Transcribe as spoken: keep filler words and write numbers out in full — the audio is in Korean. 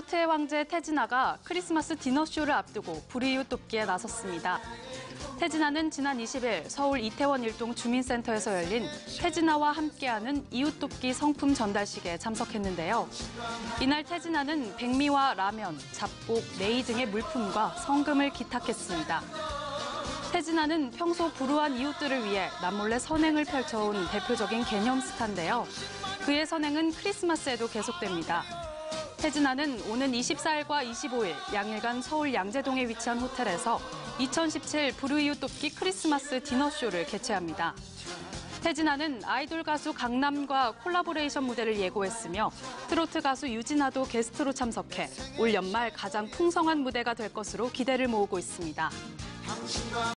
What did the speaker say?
트로트의 황제 태진아가 크리스마스 디너쇼를 앞두고 불이웃 돕기에 나섰습니다. 태진아는 지난 이십 일 서울 이태원 일동 주민센터에서 열린 태진아와 함께하는 이웃 돕기 성품 전달식에 참석했는데요. 이날 태진아는 백미와 라면, 잡곡, 레이 등의 물품과 성금을 기탁했습니다. 태진아는 평소 불우한 이웃들을 위해 남몰래 선행을 펼쳐온 대표적인 개념 스타인데요. 그의 선행은 크리스마스에도 계속됩니다. 태진아는 오는 이십사 일과 이십오 일 양일간 서울 양재동에 위치한 호텔에서 이천십칠 불우이웃 돕기 크리스마스 디너쇼를 개최합니다. 태진아는 아이돌 가수 강남과 콜라보레이션 무대를 예고했으며 트로트 가수 유진아도 게스트로 참석해 올 연말 가장 풍성한 무대가 될 것으로 기대를 모으고 있습니다.